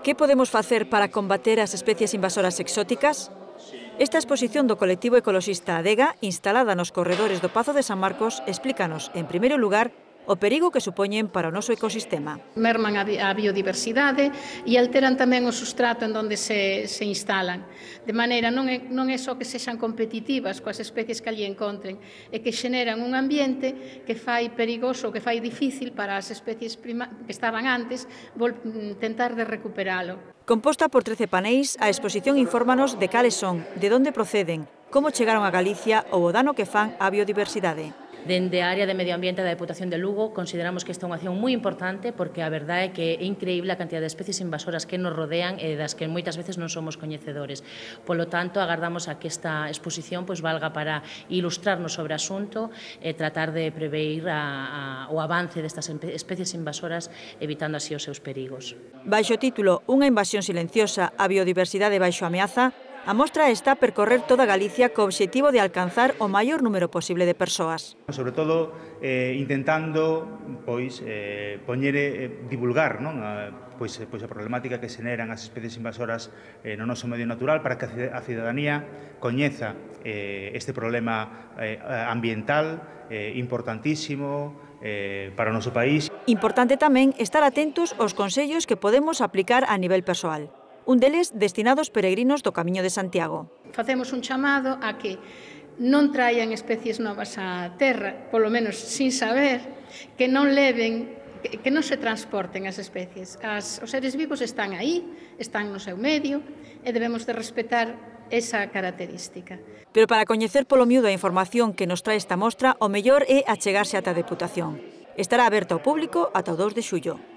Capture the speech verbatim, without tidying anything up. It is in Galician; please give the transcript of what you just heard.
Que podemos facer para combater as especies invasoras exóticas? Esta exposición do colectivo ecoloxista Adega, instalada nos corredores do Pazo de San Marcos, explícanos, en primeiro lugar, o perigo que supoñen para o noso ecosistema. Merman a biodiversidade e alteran tamén o substrato en onde se, se instalan. De maneira, non é, non é só que sexan competitivas coas especies que allí encontren, é que xeneran un ambiente que fai perigoso, que fai difícil para as especies prima, que estaban antes, tentar de recuperalo. Composta por trece paneis, a exposición infórmanos de cales son, de onde proceden, como chegaron a Galicia ou o dano que fan á biodiversidade. Dende a área de Medio Ambiente da Deputación de Lugo consideramos que esta é unha acción moi importante porque a verdade é que é increíble a cantidad de especies invasoras que nos rodean e das que moitas veces non somos coñecedores. Polo tanto, agardamos a que esta exposición pois, valga para ilustrarnos sobre o asunto e tratar de preveir a, a, o avance destas especies invasoras evitando así os seus perigos. Baixo o título Unha invasión silenciosa, a biodiversidade baixo ameaza, a mostra está a percorrer toda Galicia co obxectivo de alcanzar o maior número posible de persoas. Sobre todo eh, intentando pois, eh, poñer, eh, divulgar non? A, pois, pois a problemática que xeneran as especies invasoras eh, no noso medio natural para que a cidadanía coñeza eh, este problema eh, ambiental eh, importantísimo eh, para o noso país. Importante tamén estar atentos aos consellos que podemos aplicar a nivel persoal. Un deles destinados aos peregrinos do Camiño de Santiago. Facemos un chamado a que non traian especies novas á terra, polo menos sin saber, que non leven, que, que non se transporten as especies. As, os seres vivos están aí, están no seu medio, e debemos de respetar esa característica. Pero para coñecer polo miúdo a información que nos trae esta mostra, o mellor é achegarse ata a Deputación. Estará aberta ao público ata o dous de xullo.